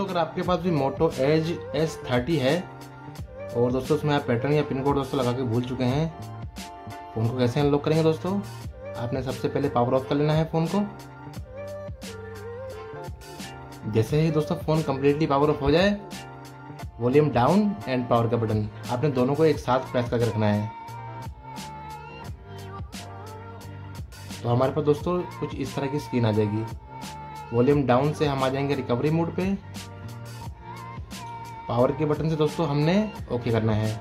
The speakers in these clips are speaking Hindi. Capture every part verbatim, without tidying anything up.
अगर आपके पास भी मोटो एज एस थर्टी है और दोस्तों उसमें आप पैटर्न या पिन कोड दोस्तों लगा के भूल चुके हैं, फ़ोन को कैसे अनलॉक करेंगे दोस्तों। आपने सबसे पहले पावर ऑफ कर लेना है फ़ोन को। जैसे ही दोस्तों फ़ोन कम्प्लीटली पावर ऑफ हो जाए, वॉल्यूम डाउन एंड पावर का बटन आपने दोनों को एक साथ प्रेस करके रखना है। तो हमारे पास दोस्तों कुछ इस तरह की स्क्रीन आ जाएगी। वॉल्यूम डाउन से हम आ जाएंगे रिकवरी मोड पे। पावर के बटन से दोस्तों हमने ओके करना है।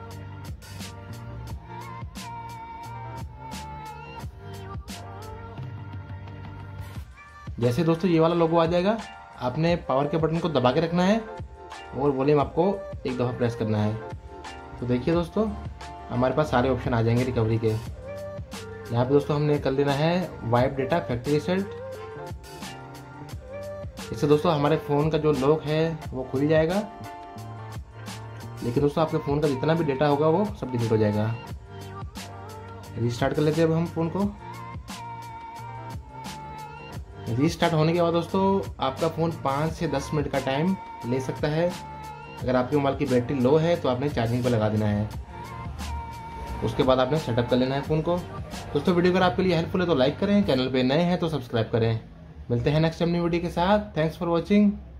जैसे दोस्तों ये वाला लोगो आ जाएगा, आपने पावर के बटन को दबा के रखना है और वॉल्यूम आपको एक दफ़ा प्रेस करना है। तो देखिए दोस्तों हमारे पास सारे ऑप्शन आ जाएंगे रिकवरी के। यहाँ पे दोस्तों हमने कर लेना है वाइप डेटा फैक्ट्री रीसेट। इससे दोस्तों हमारे फ़ोन का जो लॉक है वो खुल जाएगा, लेकिन दोस्तों आपके फ़ोन का जितना भी डेटा होगा वो सब डिलीट हो जाएगा। रीस्टार्ट कर लेते हैं अब हम फ़ोन को। रीस्टार्ट होने के बाद दोस्तों आपका फ़ोन पाँच से दस मिनट का टाइम ले सकता है। अगर आपके मोबाइल की बैटरी लो है तो आपने चार्जिंग पर लगा देना है। उसके बाद आपने सेटअप कर लेना है फ़ोन को। दोस्तों वीडियो अगर आपके लिए हेल्पफुल है तो लाइक करें, चैनल पे नए हैं तो सब्सक्राइब करें। मिलते हैं नेक्स्ट टाइम न्यू वीडियो के साथ। Thanks for watching.